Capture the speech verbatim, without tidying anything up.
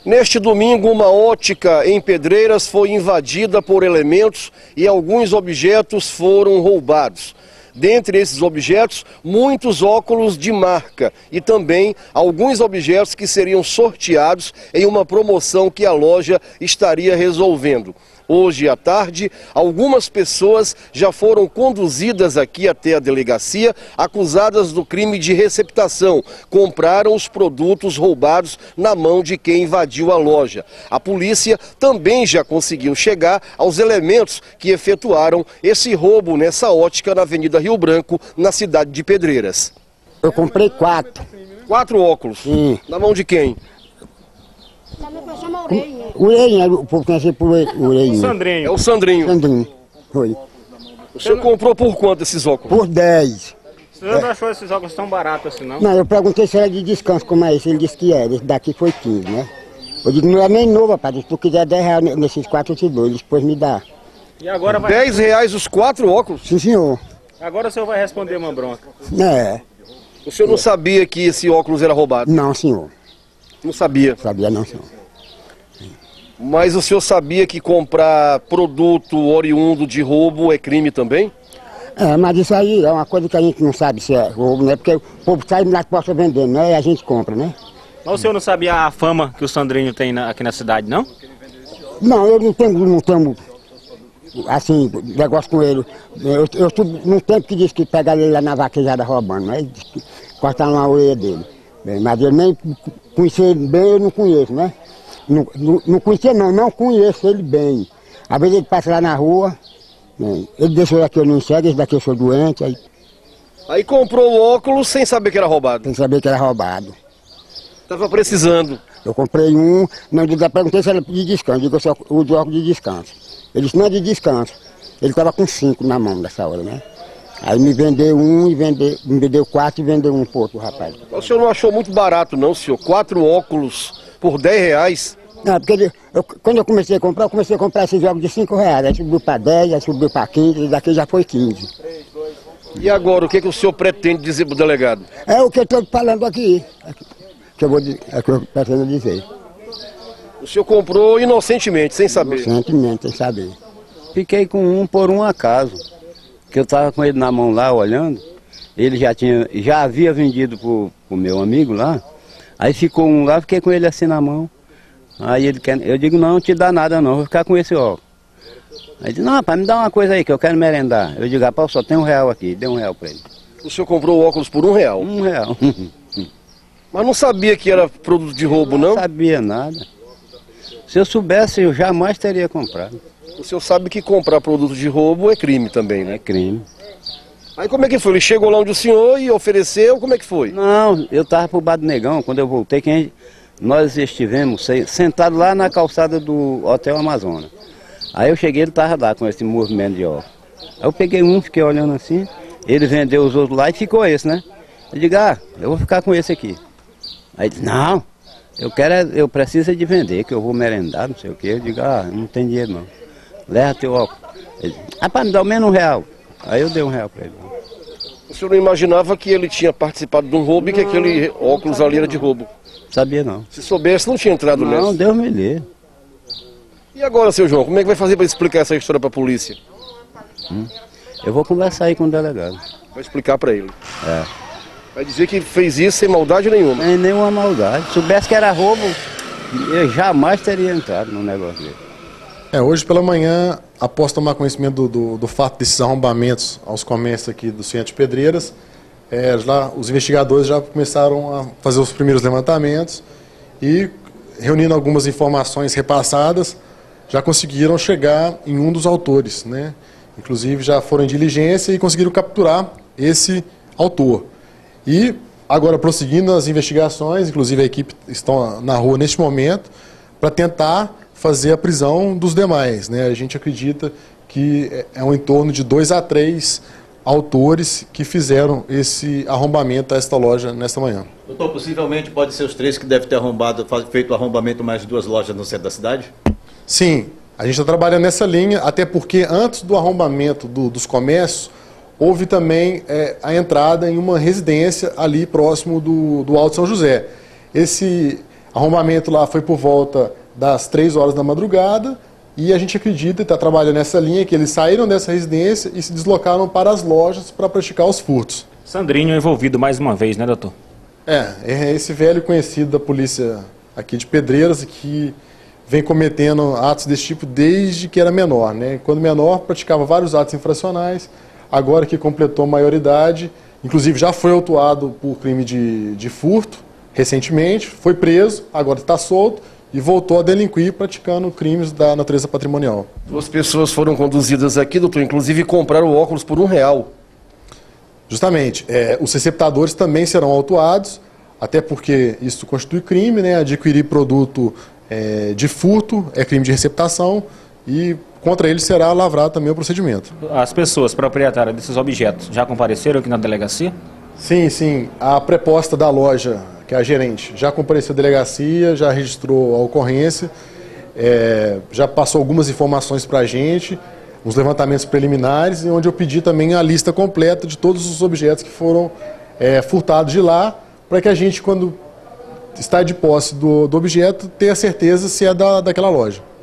Neste domingo, uma ótica em Pedreiras foi invadida por elementos e alguns objetos foram roubados. Dentre esses objetos, muitos óculos de marca e também alguns objetos que seriam sorteados em uma promoção que a loja estaria resolvendo. Hoje à tarde, algumas pessoas já foram conduzidas aqui até a delegacia, acusadas do crime de receptação. Compraram os produtos roubados na mão de quem invadiu a loja. A polícia também já conseguiu chegar aos elementos que efetuaram esse roubo nessa ótica na Avenida Rio Branco, na cidade de Pedreiras. Eu comprei quatro. Quatro óculos? Sim. Na mão de quem? Orelhinha, o povo conhece por orelhinha. Sandrinho. É o Sandrinho. Sandrinho, foi. O senhor comprou por quanto esses óculos? Por dez. O senhor não achou esses óculos tão baratos assim, não? Não, eu perguntei se era de descanso, como é esse. Ele disse que era. Esse daqui foi quinze, né? Eu digo, não é nem novo, rapaz. Se tu quiser dez reais nesses quatro, eu te dou. Ele depois me dá. E agora vai... dez reais os quatro óculos? Sim, senhor. Agora o senhor vai responder uma bronca. É. O senhor não sabia que esse óculos era roubado? Não, senhor. Não sabia? Sabia não, senhor. Mas o senhor sabia que comprar produto oriundo de roubo é crime também? É, mas isso aí é uma coisa que a gente não sabe se é roubo, né? Porque o povo sai na porta vendendo, né? E a gente compra, né? Mas o senhor não sabia a fama que o Sandrinho tem na, aqui na cidade, não? Não, eu não tenho, não tenho assim, negócio com ele. Eu, eu estudo no tempo que disse que pegaram ele lá na vaquejada roubando, né? Cortaram uma orelha dele. Bem, mas eu nem conheci ele bem, eu não conheço, né? Não, não, não conhecia não, não conheço ele bem. Às vezes ele passa lá na rua, né? Ele deixou daqui eu não enxergo, esse daqui eu sou doente. Aí, aí comprou o óculos sem saber que era roubado? sem saber que era roubado. Estava precisando. Eu comprei um, não, eu perguntei se era de descanso, eu digo, eu só uso óculos de descanso. Ele disse, não é de descanso. Ele estava com cinco na mão nessa hora, né? Aí me vendeu um, e vendeu, me vendeu quatro e vendeu um por outro, rapaz. O senhor não achou muito barato não, senhor? Quatro óculos por dez reais? Não, porque ele, eu, quando eu comecei a comprar, eu comecei a comprar esses jogos de cinco reais. Aí subiu para dez, aí subiu para quinze, e daqui já foi quinze. E agora, o que, que o senhor pretende dizer para o delegado? É o que eu estou falando aqui. Que eu vou, é o que eu pretendo dizer. O senhor comprou inocentemente, sem saber? Inocentemente, sem saber. Fiquei com um por um acaso. Que eu estava com ele na mão lá, olhando. Ele já, tinha, já havia vendido para o meu amigo lá. Aí ficou um lá, fiquei com ele assim na mão. Aí ele quer, eu digo, não, não te dá nada não, vou ficar com esse óculos. Aí ele disse, não, rapaz, me dá uma coisa aí que eu quero merendar. Eu digo, rapaz, só tem um real aqui, dei um real para ele. O senhor comprou o óculos por um real? Um real. Mas não sabia que era produto de roubo, não? Não sabia nada. Se eu soubesse, eu jamais teria comprado. O senhor sabe que comprar produto de roubo é crime também, né? É crime. Aí como é que foi? Ele chegou lá onde o senhor e ofereceu, como é que foi? Não, eu estava pro Bar do Negão, quando eu voltei, quem, nós estivemos sentados lá na calçada do Hotel Amazonas. Aí eu cheguei, ele estava lá com esse movimento de óculos. Aí eu peguei um, fiquei olhando assim, ele vendeu os outros lá e ficou esse, né? Eu digo, ah, eu vou ficar com esse aqui. Aí ele disse, não, eu quero, eu preciso de vender, que eu vou merendar, não sei o quê. Eu digo, ah, não tem dinheiro não. Leva teu óculos. Ele disse, rapaz, me dá ao menos um real. Aí eu dei um real para ele. O senhor não imaginava que ele tinha participado de um roubo e que aquele óculos ali era de roubo? Sabia não. Se soubesse, não tinha entrado nessa. Não, Deus me livre. E agora, seu João, como é que vai fazer para explicar essa história para a polícia? Hum? Eu vou conversar aí com o delegado. Vai explicar para ele? É. Vai dizer que fez isso sem maldade nenhuma? Sem nenhuma maldade. Se soubesse que era roubo, eu jamais teria entrado no negócio dele. É, hoje pela manhã, após tomar conhecimento do, do, do fato desses arrombamentos aos comércios aqui do centro de Pedreiras, é, lá, os investigadores já começaram a fazer os primeiros levantamentos e, reunindo algumas informações repassadas, já conseguiram chegar em um dos autores, né? Inclusive já foram em diligência e conseguiram capturar esse autor. E agora prosseguindo as investigações, inclusive a equipe está na rua neste momento, para tentar fazer a prisão dos demais, né? A gente acredita que é um em torno de dois a três autores que fizeram esse arrombamento a esta loja nesta manhã. Doutor, possivelmente pode ser os três que devem ter arrombado, feito o arrombamento mais de duas lojas no centro da cidade? Sim, a gente está trabalhando nessa linha, até porque antes do arrombamento do, dos comércios, houve também é, a entrada em uma residência ali próximo do, do Alto São José. Esse Arrombamento lá foi por volta das três horas da madrugada e a gente acredita e está trabalhando nessa linha que eles saíram dessa residência e se deslocaram para as lojas para praticar os furtos. Sandrinho envolvido mais uma vez, né, doutor? É, é esse velho conhecido da polícia aqui de Pedreiras que vem cometendo atos desse tipo desde que era menor, né? Quando menor praticava vários atos infracionais, agora que completou a maioridade, inclusive já foi autuado por crime de, de furto recentemente, foi preso, agora está solto e voltou a delinquir praticando crimes da natureza patrimonial. Duas pessoas foram conduzidas aqui, doutor, inclusive compraram óculos por um real. Justamente, é, os receptadores também serão autuados, até porque isso constitui crime, né? Adquirir produto é, de furto é crime de receptação e contra ele será lavrado também o procedimento. As pessoas proprietárias desses objetos já compareceram aqui na delegacia? Sim, sim. A preposta da loja, que é a gerente, já compareceu à delegacia, já registrou a ocorrência, é, já passou algumas informações para a gente, uns levantamentos preliminares, e onde eu pedi também a lista completa de todos os objetos que foram é, furtados de lá, para que a gente, quando está de posse do, do objeto, tenha certeza se é da, daquela loja.